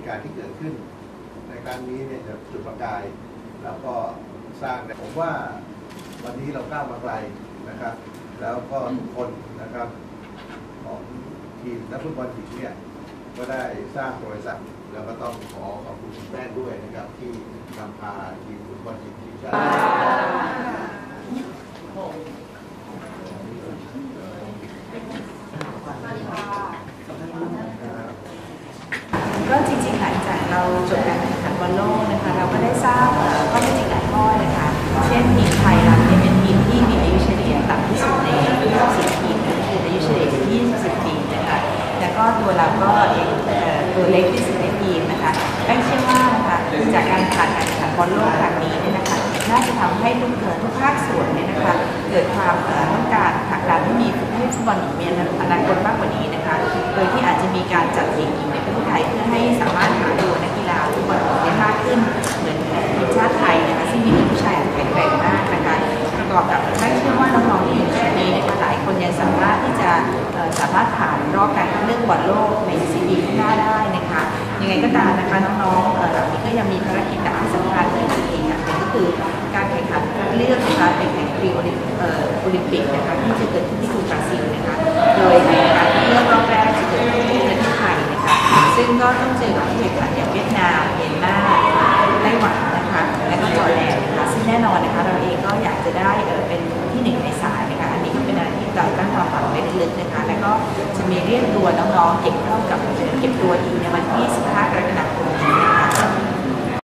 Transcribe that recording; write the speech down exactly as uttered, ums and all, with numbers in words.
การณ์ที่เกิดขึ้นในครั้งนี้เนี่ยจะจุดประกายแล้วก็สร้างผมว่าวันนี้เราก้าวมาไกลนะครับแล้วก็ทุกคนนะครับของทีมนักฟุตบอลหญิงเนี่ยก็ได้สร้างบริษัทแล้วก็ต้องขอขอบคุณคุณแม่ด้วยนะครับที่นำพาทีมฟุตบอลหญิงทีมชาติก็จริงๆหลังจากเราจบการแข่งขันบอลโลกนะคะเราก็ได้ทราบข้อเท็จจริงหลายข้อนะคะเช่นทีมไทยเราเนี่ยเป็นทีมที่มีอายุเฉลี่ยต่ำที่สุดในยี่สิบทีมนะคืออายุเฉลี่ยยี่สิบปีนะคะแล้วก็ตัวเราก็เองตัวเล็กที่สุดในทีมนะคะก็เชื่อว่านะคะจากการผ่านการแข่งขันบอลโลกครั้งนี้เนี่ยนะคะน่าจะทำให้ทุกทุกภาคส่วนเนี่ยนะคะเกิดความต้องการผลักดันให้มีฟุตบอลหญิงมีอนาคตมากกว่านี้นะคะโดยที่อาจจะมีการจัดลีกหญิงในประเทศไทยเพื่อให้สามารถหาตัวนักกีฬาฟุตบอลหญิงได้มากขึ้นเหมือนทีมชาติไทยนะคะซึ่งมีผู้ชายแข็งแกร่งมากนะคะประกอบกับไม่เชื่อว่าน้องๆที่อยู่ที่นี้นะคะหลายคนยังสามารถที่จะสามารถผ่านรอบการคัดเลือกบอลโลกในซีบีข้างหน้าได้นะคะยังไงก็ตามนะคะน้องๆเหล่านี้ก็ยังมีภารกิจสำคัญที่อีกอย่างหนึ่งก็คือการแข่งขันคัดเลือกนะคะเป็นแข่งขันโอลิมปิกนะคะที่จะเกิดขึ้นที่กรุงบราซิลนะคะโดยการคัดเลือกรอบแรกจะเกิดขึ้นที่ประเทศไทยนะคะซึ่งก็ต้องเจอกับผู้แข่งขันอย่างเวียดนามเมียนมาไต้หวันนะคะและก็จอร์แดนนะคะซึ่งแน่นอนนะคะเราเองก็อยากจะได้เป็นที่หนึ่งในสายนะคะอันนี้ก็เป็นอะไรที่เราตั้งความฝันไว้ลึกๆนะคะแล้วก็จะมีเรียกตัวน้องๆเก็บเข้ากับเก็บตัวอีกในวันที่สิบห้ากรกฎาคม